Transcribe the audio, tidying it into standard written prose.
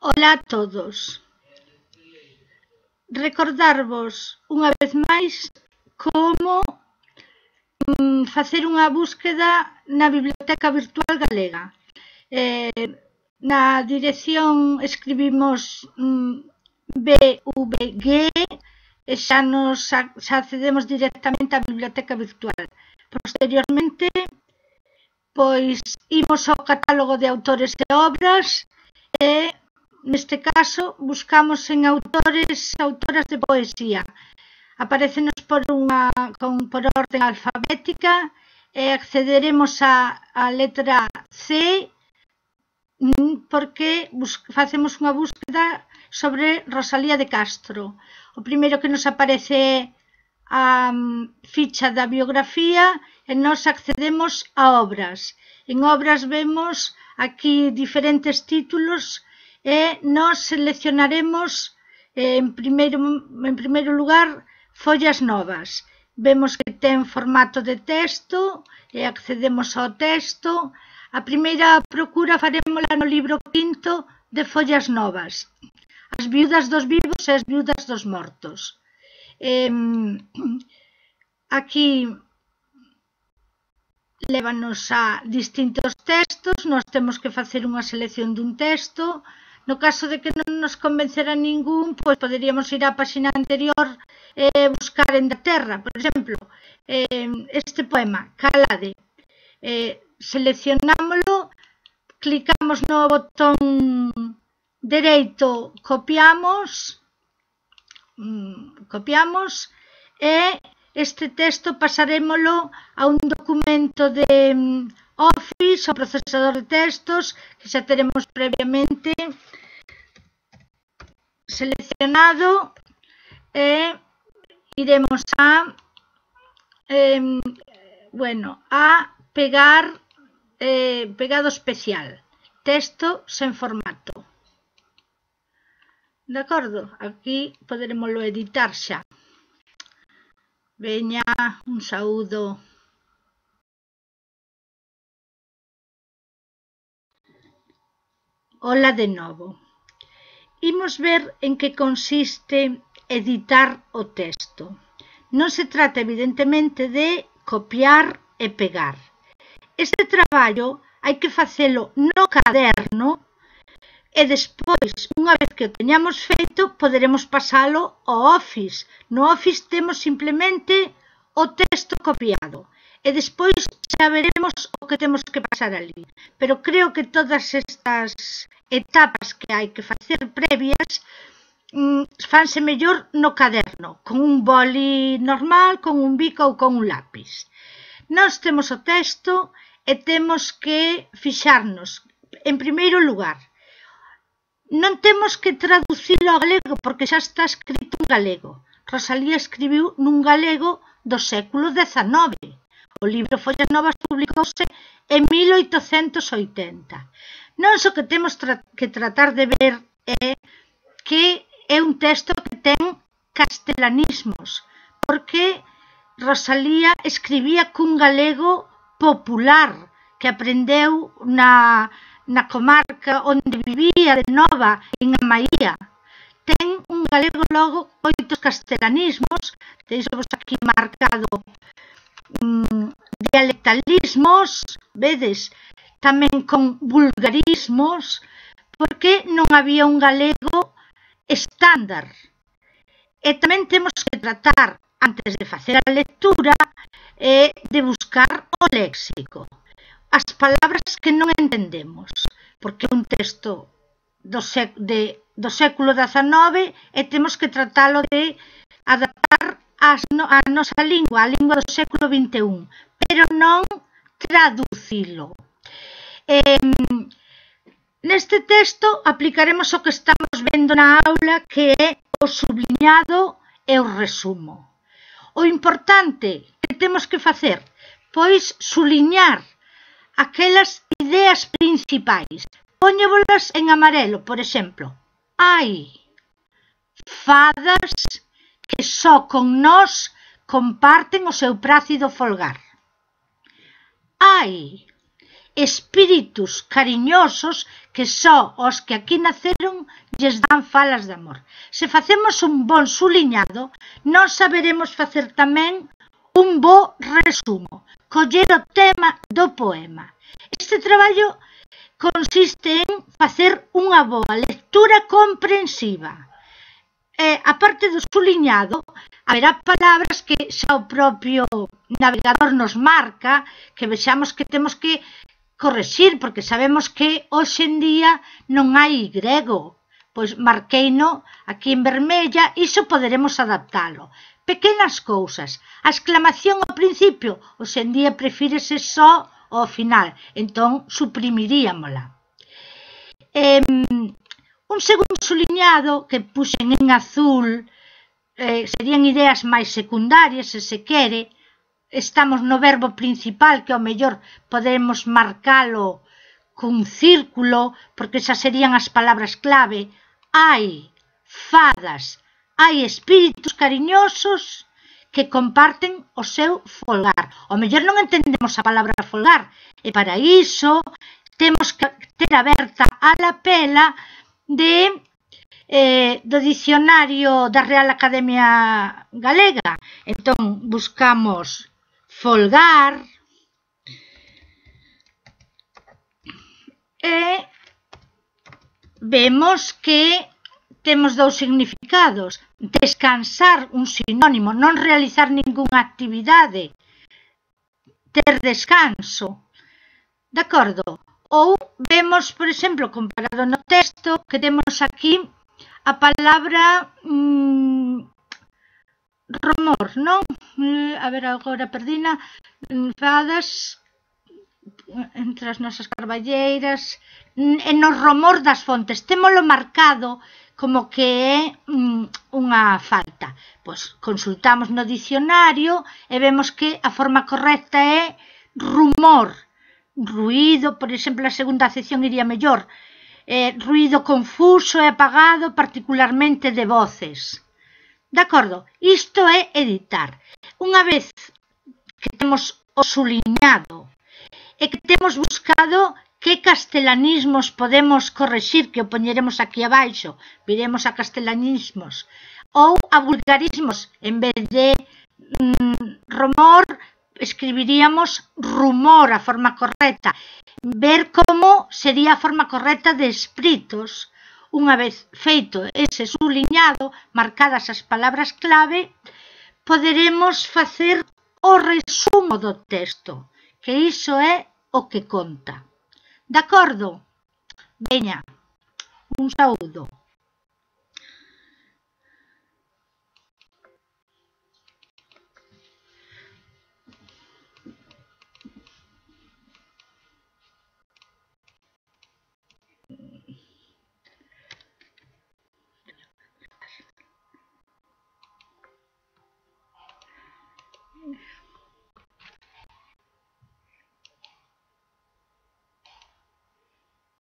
Ola a todos. Recordarvos unha vez máis como facer unha búsqueda na Biblioteca Virtual Galega. Na dirección escribimos BVG e xa accedemos directamente á Biblioteca Virtual. Posteriormente, pois, imos ao catálogo de autores e obras e, neste caso, buscamos en autoras de poesía. Aparecenos por orden alfabética e accederemos á letra C porque facemos unha búsqueda sobre Rosalía de Castro. O primeiro que nos aparece é a ficha da biografía e nos accedemos a obras. En obras vemos aquí diferentes títulos e nos seleccionaremos en primeiro lugar follas novas. Vemos que ten formato de texto e accedemos ao texto. A primeira procura farémola no libro quinto de follas novas, As viudas dos vivos e as viudas dos mortos. Aquí lévanos a distintos textos, nós temos que facer unha selección dun texto. No caso de que non nos convencera ningún, pois poderíamos ir á páxina anterior e buscar en da Terra, por exemplo, este poema, Calade. Seleccionámolo, clicamos no botón dereito, copiamos e este texto pasarémolo a un documento de Office, o procesador de textos, que xa teremos previamente seleccionado, e iremos a pegar pegado especial, texto sen formato. De acordo? Aquí poderemoslo editar xa. Veña, un saúdo. Ola de novo. Imos ver en que consiste editar o texto. Non se trata, evidentemente, de copiar e pegar. Este traballo hai que facelo no caderno e despois, unha vez que o teñamos feito, poderemos pasalo ao Office. No Office temos simplemente o texto copiado e despois xa veremos o que temos que pasar ali. Pero creo que todas estas etapas que hai que facer previas fanse mellor no caderno, con un boli normal, con un bico ou con un lápiz. Nós temos o texto e temos que fixarnos, en primeiro lugar, non temos que traducilo ao galego porque xa está escrito en galego. Rosalía escribiu nun galego do século XIX. O libro Follas Novas publicouse en 1880. Non só que temos que tratar de ver é que é un texto que ten castelanismos, porque Rosalía escribía cun galego popular que aprendeu na comarca onde vivía de Nova, en Amaía. Ten un galego logo moitos castelanismos, deixo-vos aquí marcado dialectalismos, vedes, tamén con vulgarismos, porque non había un galego estándar. E tamén temos que tratar, antes de facer a lectura, de buscar o léxico. As palabras que non entendemos, porque é un texto do século XIX e temos que tratalo de adaptar a nosa lingua, a lingua do século XXI, pero non traducilo. Neste texto aplicaremos o que estamos vendo na aula, que é o subliñado e o resumo. O importante que temos que facer, pois, subliñar aquelas ideas principais. Póñevolas en amarelo, por exemplo. Hai fadas que só con nós comparten o seu prácido folgar. Hai espíritus cariñosos que só os que aquí naceron lles dan falas de amor. Se facemos un bon suliñado, non saberemos facer tamén un bo resumo, coller o tema do poema. Este traballo consiste en facer unha boa lectura comprensiva. A parte do suliñado, haberá palabras que xa o propio navegador nos marca, que vexamos que temos que correxir, porque sabemos que hoxe en día non hai grego. Pois marqueino aquí en vermella, iso poderemos adaptalo. Pequenas cousas. A exclamación ao principio, hoxe en día prefírese só ao final, entón suprimiríamola. Un segundo suliñado que puxen en azul serían ideas máis secundarias, se se quere. Estamos no verbo principal, que ao mellor podemos marcalo cun círculo, porque esas serían as palabras clave. Hai fadas, hai espíritus cariñosos que comparten o seu folgar. Ao mellor non entendemos a palabra folgar, e para iso temos que ter aberta a lapela do dicionario da Real Academia Galega. Entón, buscamos folgar e vemos que temos dous significados. Descansar, un sinónimo, non realizar ningunha actividade, ter descanso, de acordo? Ou vemos, por exemplo, comparado no texto, que temos aquí a palabra rumor, non? A ver, agora perdina. Fadas entre as nosas carballeiras, e no rumor das fontes. Témolo marcado como que é unha falta. Pois consultamos no dicionario e vemos que a forma correcta é rumor. Ruído, por exemplo, a segunda acepción iría mellor. Ruído confuso e apagado, particularmente de voces. De acordo? Isto é editar. Unha vez que temos o suliñado e que temos buscado que castelanismos podemos correxir, que o poñeremos aquí abaixo, viremos a castelanismos, ou a vulgarismos, en vez de rumor, escribiríamos rumor, a forma correcta. Ver como sería a forma correcta de escritos. Unha vez feito ese suliñado, marcadas as palabras clave, poderemos facer o resumo do texto, que iso é o que conta. De acordo? Veña, un saúdo.